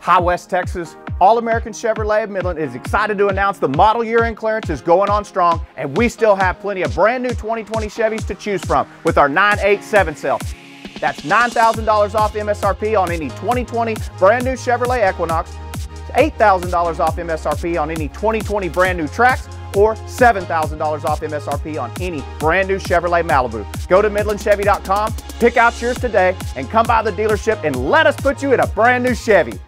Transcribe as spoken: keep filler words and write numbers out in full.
Hi West Texas. All American Chevrolet of Midland is excited to announce the model year end clearance is going on strong, and we still have plenty of brand new twenty twenty Chevys to choose from with our nine eight seven sale. That's nine thousand dollars off M S R P on any twenty twenty brand new Chevrolet Equinox, eight thousand dollars off M S R P on any twenty twenty brand new Trax, or seven thousand dollars off M S R P on any brand new Chevrolet Malibu. Go to Midland Chevy dot com, pick out yours today, and come by the dealership and let us put you in a brand new Chevy.